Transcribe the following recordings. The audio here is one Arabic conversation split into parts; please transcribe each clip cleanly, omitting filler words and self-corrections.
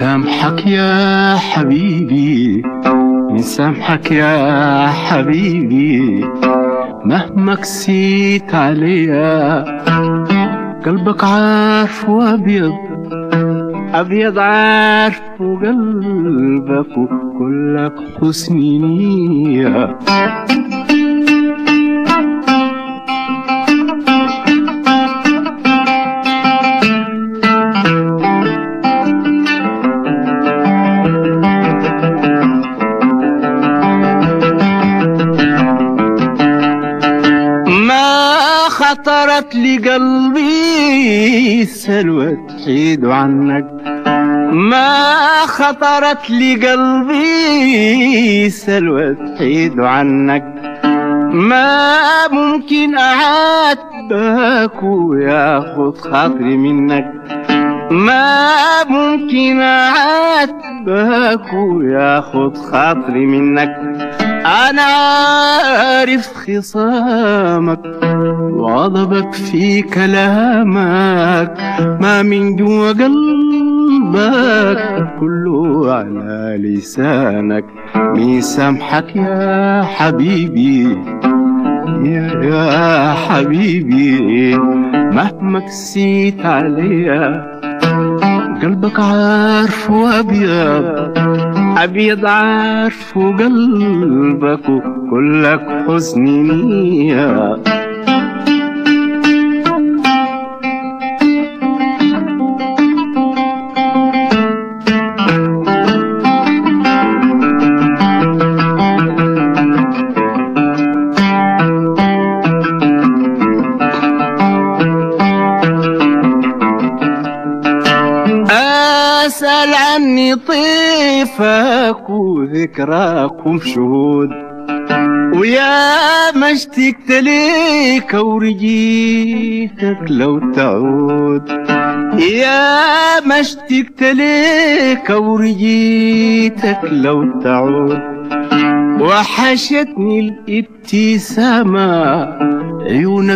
سامحك يا حبيبي، مسامحك يا حبيبي، مهما كسيت عليا قلبك عارف وابيض ابيض، عارف وقلبك وكلك حسن نية. خطرت لقلبي سلوى تحيد عنك، ما خطرت لقلبي سلوى تحيد عنك، ما ممكن أعاتبك وياخد خاطري منك، ما ممكن أعاتبك وياخد خاطري منك. أنا عارف خصامك وغضبك في كلامك، ما من جوا قلبك كله على لسانك. مسامحك يا حبيبي يا حبيبي، مهما كسيت عليا قلبك عارف وابيض ابيض، عارف وقلبك وكلك حزن نية. أسأل عني طيفك وذكراكم شهود، ويا ما اشتقت ليك ورجيتك لو تعود، يا ما اشتقت ليك ورجيتك لو تعود. وحشتني الابتسامة عيونك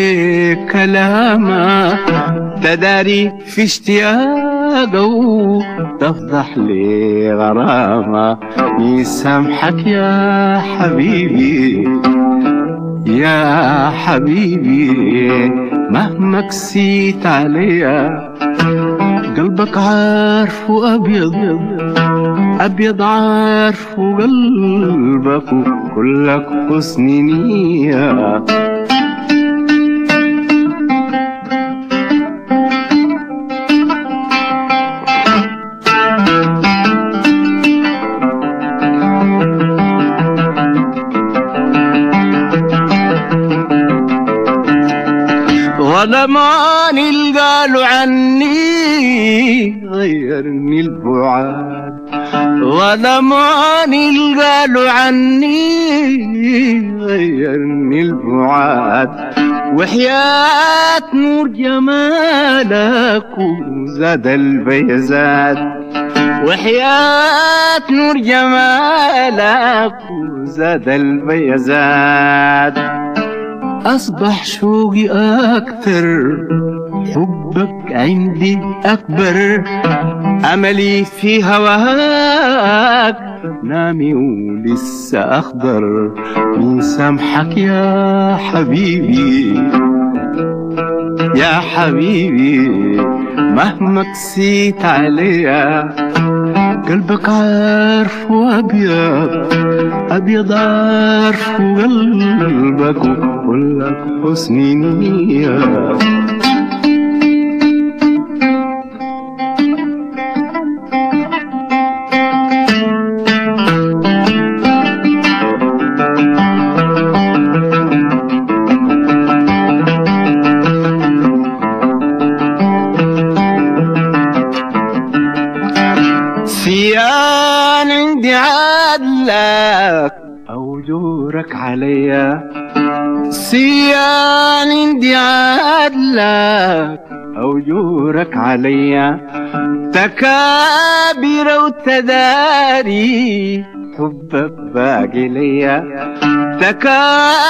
بكلامة، تداري في اشتياقه وتفضح لي غرامة. مسامحك يا حبيبي يا حبيبي، مهما كسيت عليا قلبك عارف وابيض ابيض، عارف وقلبك كلك حسن نية. ظلمان قالوا عني غيرني البعاد، ظلمان قالوا عني غيرني البعاد، وحياة نور جمالك وزاد البيزاد، وحياة نور جمالك وزاد البيزاد. أصبح شوقي أكتر، حبك عندي أكبر، أملي في هواك نامي ولسه أخضر. مسامحك يا حبيبي يا حبيبي، مهما كسيت عليا قلبك عارف وابيض ابيض، عارف وقلبك وكلك حسن نية. سيان عندي عدلك أو جورك عليا، سيان عندي عدلك أو جورك عليا، تكابر وتداري حبك باقي ليا،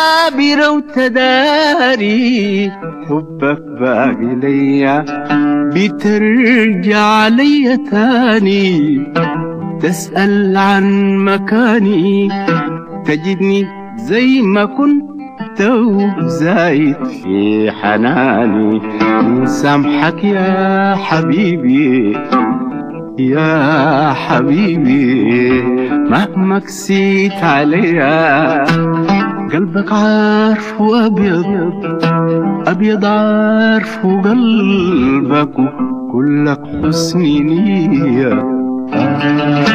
تكابر وتداري حبك باقي ليا. بترجع لي تاني تسأل عن مكاني تجدني زي ما كنت وزايد في حناني مسامحك يا حبيبي يا حبيبي مهما كسيت عليا قلبك عارف وابيض ابيض عارف قلبك كلك حسن نية